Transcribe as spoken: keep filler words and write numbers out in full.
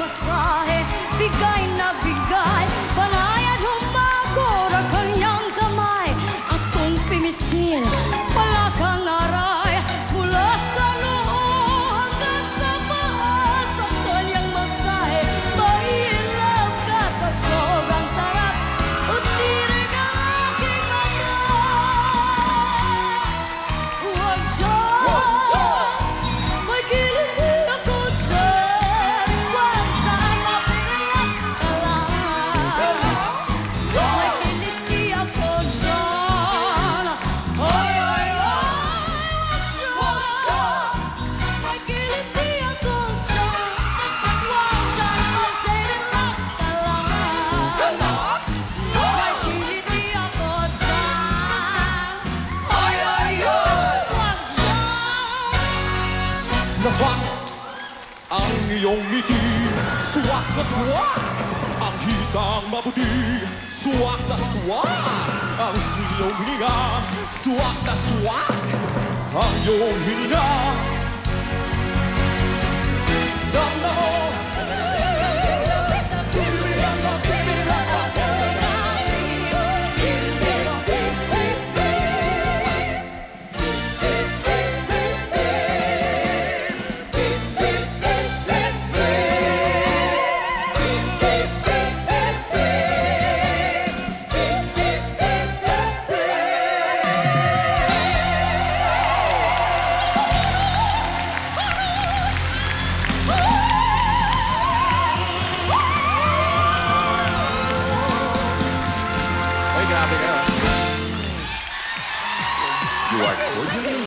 masahe, bigay na bigay, banayad humagor ang kanyang kamay. At kung pimisil, wala kang aray, mula sa noo hanggang sa paa, sa kanyang masahe, mahilap ka sa sobrang sarap. Utirig ang aking mata. Huwag dyan, may kiliti ako dyan. Huwag dyan, mapirlas ka lang. May kiliti ako dyan. Ay, ay, ay, huwag dyan. May kiliti ako dyan. Huwag dyan, mag-relax ka lang. May kiliti ako dyan. Ay, ay, ay, huwag dyan. Naswak ang iyong ngiti, swak na swak ang hitang maputi, swak na swak ang iyong hininga, swak na swak ang iyong hininga. Damdam mo Ay, grabe ka. You are gorgeous.